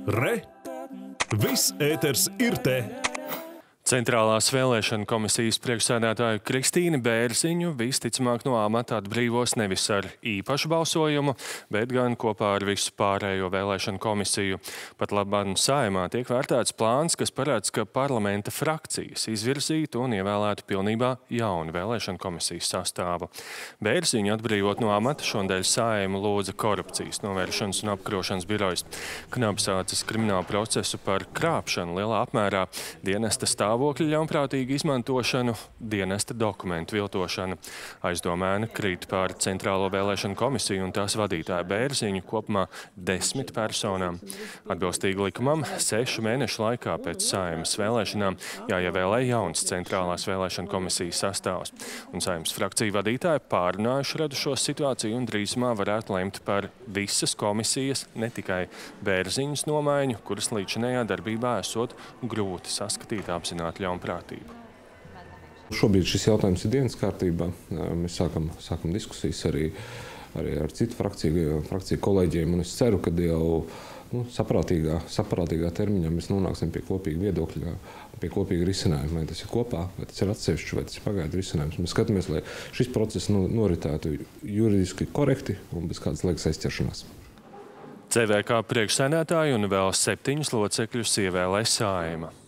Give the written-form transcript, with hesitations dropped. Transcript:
Re! Viss ēters ir te! Centrālās vēlēšana komisijas priekšsēdētāju Kristīni Bērziņu visticamāk no amata atbrīvos nevis ar īpašu balsojumu, bet gan kopā ar visu pārējo vēlēšanu komisiju. Pat labāk Saeimā tiek vērtēts plāns, kas paredz, ka parlamenta frakcijas izvirzītu un ievēlētu pilnībā jaunu vēlēšanu komisijas sastāvu. Bērziņu atbrīvot no amata šonadēļ Saeimu lūdza korupcijas novēršanas un apkarošanas birojas. Knap sācis kriminālu procesu par krāpšanu lielā apmērā, dienesta stāvokļa ļaunprātīgu izmantošanu, dienesta dokumentu viltošanu. Aizdomēna krīt pār Centrālo vēlēšanu komisiju un tās vadītāju Bērziņu kopumā 10 personām. Atbilstīgi likumam 6 mēnešu laikā pēc Saeimas vēlēšanām jāievēlē jauns Centrālās vēlēšana komisijas sastāvs. Un Saeimas frakciju vadītāji pārunājuši radušo situāciju un drīzumā varētu lemt par visas komisijas, ne tikai Bērziņas nomaiņu, kuras līdzinējā darbībā esot grūti saskatīt apzināti ļaunprātību. Šobrīd šis jautājums ir dienas kārtībā. Mēs sākam diskusijas arī ar citu frakciju kolēģiem, un es ceru, ka jau saprātīgā termiņā mēs nonāksim pie kopīga viedokļa, pie kopīga risinājuma. Vai tas ir kopā, vai tas ir atsevišķi, vai tas ir pagaidu risinājums. Mēs skatāmies, lai šis process noritētu juridiski korekti un bez kādas liekas aizķeršanās. CVK priekšsēdētāju un vēl 7 locekļus ievēlē Saeima.